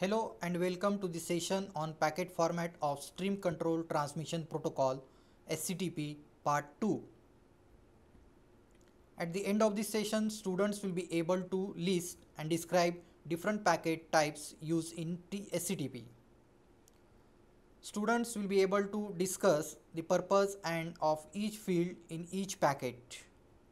Hello and welcome to the session on packet format of Stream Control Transmission Protocol SCTP Part 2. At the end of this session, students will be able to list and describe different packet types used in SCTP. Students will be able to discuss the purpose and of each field in each packet.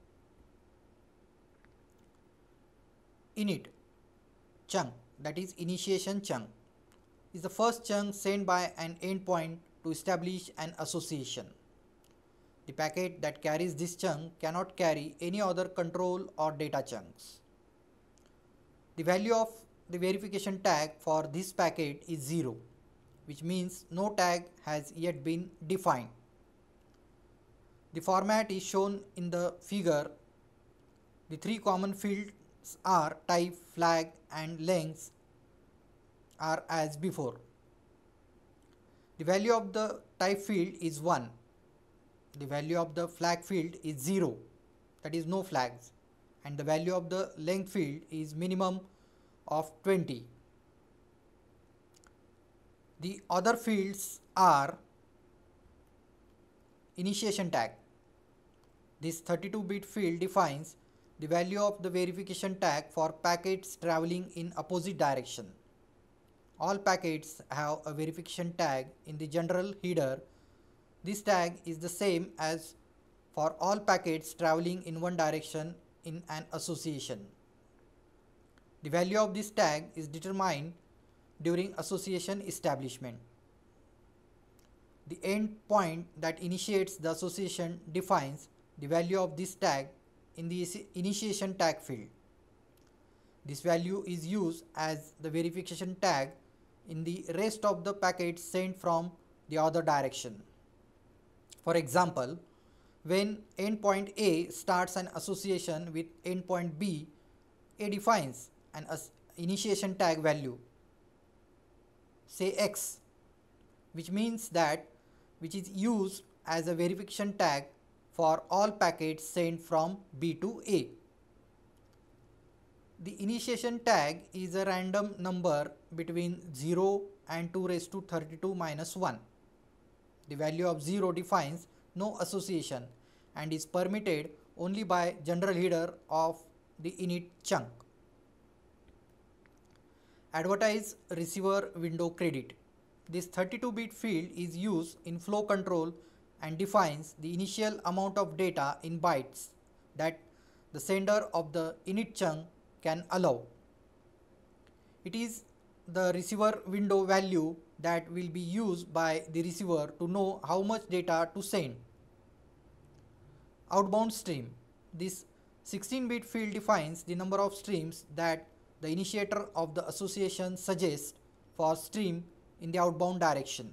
Init chunk, that is initiation chunk, is the first chunk sent by an endpoint to establish an association. The packet that carries this chunk cannot carry any other control or data chunks. The value of the verification tag for this packet is 0, which means no tag has yet been defined. The format is shown in the figure. The three common fields are type, flag and length are as before. The value of the type field is 1. The value of the flag field is 0, that is no flags, and the value of the length field is minimum of 20. The other fields are initiation tag. This 32-bit field defines the value of the verification tag for packets traveling in opposite direction. All packets have a verification tag in the general header. This tag is the same as for all packets traveling in one direction in an association. The value of this tag is determined during association establishment. The endpoint that initiates the association defines the value of this tag in the initiation tag field. This value is used as the verification tag in the rest of the packets sent from the other direction. For example, when endpoint A starts an association with endpoint B, A defines an initiation tag value, say X, which is used as a verification tag for all packets sent from B to A. The initiation tag is a random number between 0 and 2 raised to 32 minus 1. The value of 0 defines no association and is permitted only by general header of the init chunk. Advertise receiver window credit. This 32-bit field is used in flow control and defines the initial amount of data in bytes that the sender of the init chunk can allow. It is the receiver window value that will be used by the receiver to know how much data to send. Outbound stream. This 16-bit field defines the number of streams that the initiator of the association suggests for stream in the outbound direction.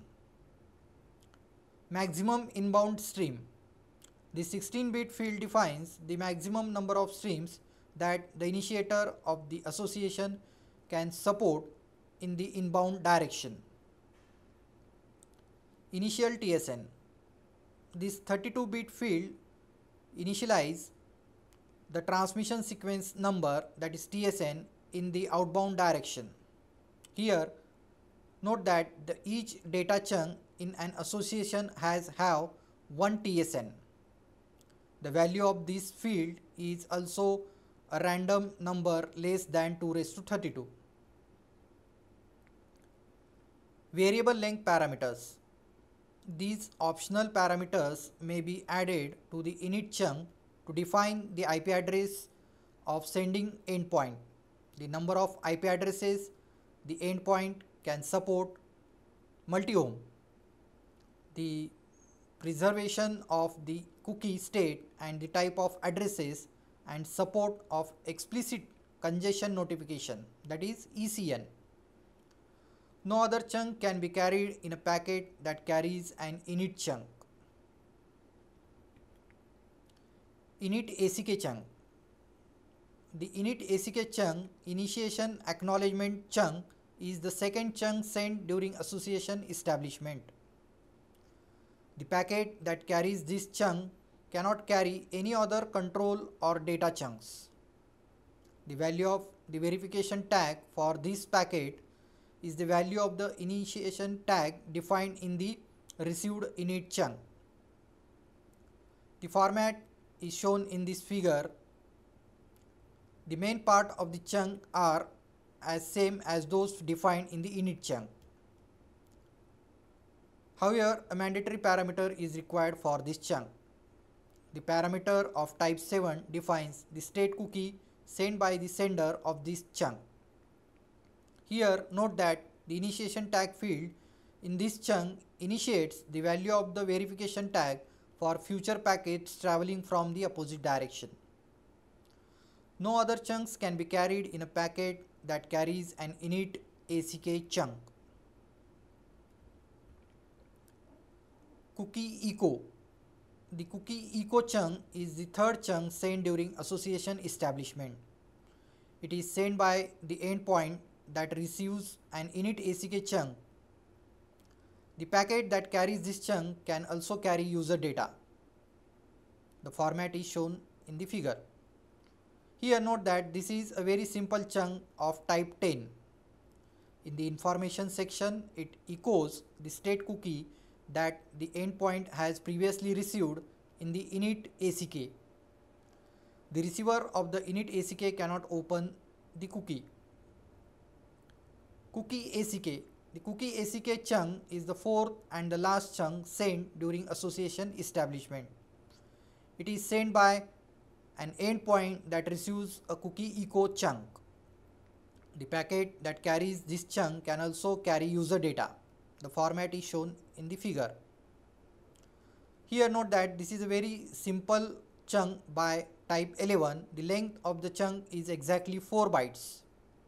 Maximum inbound stream. This 16-bit field defines the maximum number of streams that the initiator of the association can support in the inbound direction. Initial TSN. This 32-bit field initializes the transmission sequence number, that is TSN, in the outbound direction. Here, note that each data chunk in an association have one TSN. The value of this field is also a random number less than 2 raised to 32. Variable length parameters. These optional parameters may be added to the init chunk to define the IP address of sending endpoint, the number of IP addresses the endpoint can support, multi-home, the preservation of the cookie state and the type of addresses, and support of explicit congestion notification, that is ECN. No other chunk can be carried in a packet that carries an init chunk. Init ACK chunk. The init ACK chunk, initiation acknowledgement chunk, is the second chunk sent during association establishment. The packet that carries this chunk cannot carry any other control or data chunks. The value of the verification tag for this packet is the value of the initiation tag defined in the received init chunk. The format is shown in this figure. The main part of the chunk are as same as those defined in the init chunk. However, a mandatory parameter is required for this chunk. The parameter of type 7 defines the state cookie sent by the sender of this chunk. Here, note that the initiation tag field in this chunk initiates the value of the verification tag for future packets traveling from the opposite direction. No other chunks can be carried in a packet that carries an init ACK chunk. Cookie echo. The cookie echo chunk is the third chunk sent during association establishment. It is sent by the endpoint that receives an init ACK chunk. The packet that carries this chunk can also carry user data. The format is shown in the figure. Here note that this is a very simple chunk of type 10. In the information section, it echoes the state cookie that the endpoint has previously received in the init ACK. The receiver of the init ACK cannot open the cookie. Cookie ACK. The cookie ACK chunk is the fourth and the last chunk sent during association establishment. It is sent by an endpoint that receives a cookie echo chunk. The packet that carries this chunk can also carry user data. The format is shown in the figure. Here note that this is a very simple chunk by type 11. The length of the chunk is exactly 4 bytes.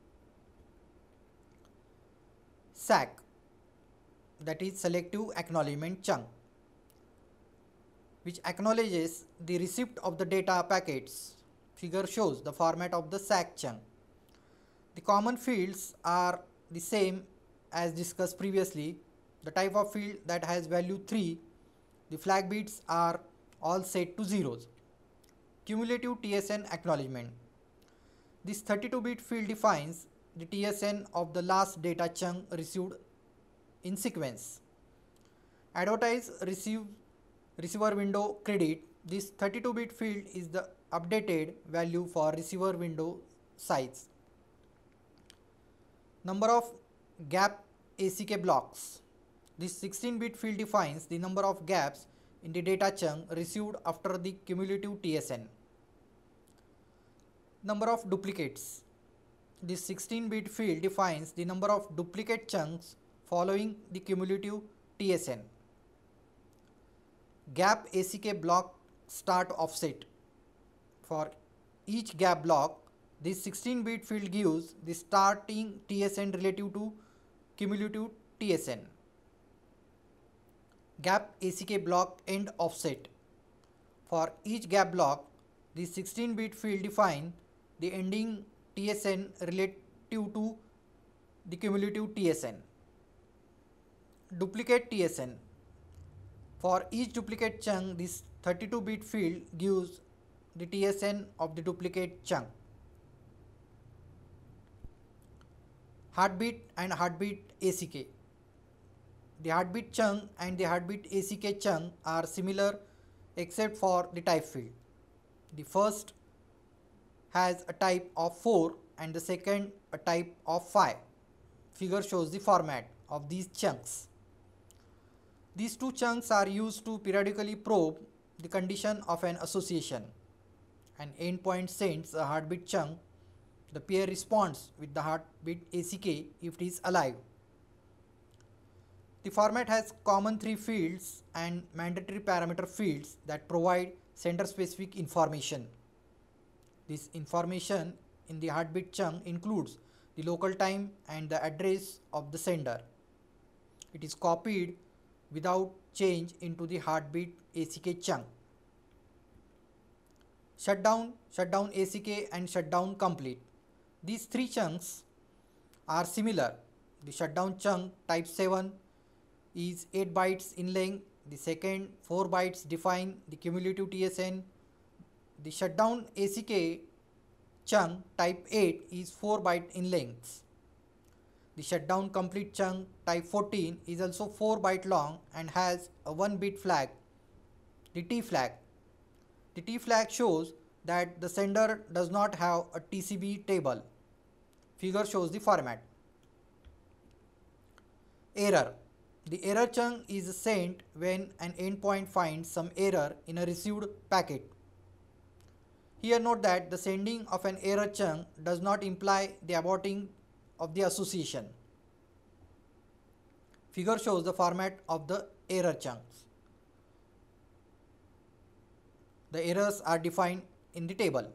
SAC, that is selective acknowledgement chunk, which acknowledges the receipt of the data packets. Figure shows the format of the SAC chunk. The common fields are the same as discussed previously. The type of field that has value 3, the flag bits are all set to zeros. Cumulative TSN acknowledgement. This 32-bit field defines the TSN of the last data chunk received in sequence. Advertise receiver window credit. This 32-bit field is the updated value for receiver window size. Number of gap ACK blocks. This 16-bit field defines the number of gaps in the data chunk received after the cumulative TSN. Number of duplicates. This 16-bit field defines the number of duplicate chunks following the cumulative TSN. Gap ACK block start offset. For each gap block, this 16-bit field gives the starting TSN relative to cumulative TSN. Gap ACK block end offset. For each gap block, the 16-bit field defines the ending TSN relative to the cumulative TSN. Duplicate TSN. For each duplicate chunk, this 32-bit field gives the TSN of the duplicate chunk. Heartbeat and heartbeat ACK. The heartbeat chunk and the heartbeat ACK chunk are similar except for the type field. The first has a type of 4 and the second a type of 5. Figure shows the format of these chunks. These two chunks are used to periodically probe the condition of an association. An endpoint sends a heartbeat chunk. The peer responds with the heartbeat ACK if it is alive. The format has common 3 fields and mandatory parameter fields that provide sender specific information. This information in the heartbeat chunk includes the local time and the address of the sender. It is copied without change into the heartbeat ACK chunk. Shutdown, shutdown ACK and shutdown complete. These 3 chunks are similar. The shutdown chunk type 7 is 8 bytes in length. The second 4 bytes define the cumulative TSN. The shutdown ACK chunk type 8 is 4 byte in length. The shutdown complete chunk type 14 is also 4 byte long and has a 1 bit flag, the T flag. The T flag shows that the sender does not have a TCB table. Figure shows the format. Error. The error chunk is sent when an endpoint finds some error in a received packet. Here note that the sending of an error chunk does not imply the aborting of the association. Figure shows the format of the error chunks. The errors are defined in the table.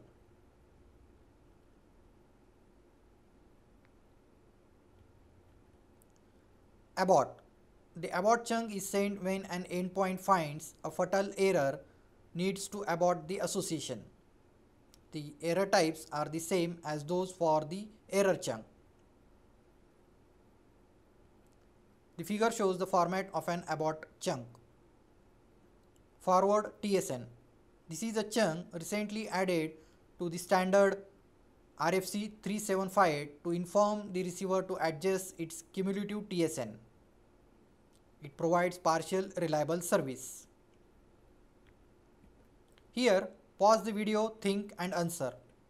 Abort. The abort chunk is sent when an endpoint finds a fatal error needs to abort the association. The error types are the same as those for the error chunk. The figure shows the format of an abort chunk. Forward TSN. This is a chunk recently added to the standard RFC 375 to inform the receiver to adjust its cumulative TSN. It provides partial reliable service. Here, pause the video, think and answer.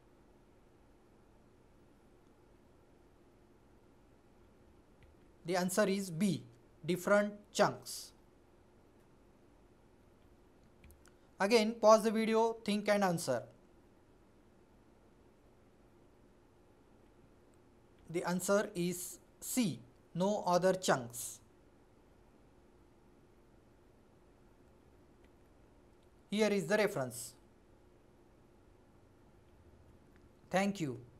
The answer is B, different chunks. Again, pause the video, think and answer. The answer is C, no other chunks. Here is the reference. Thank you.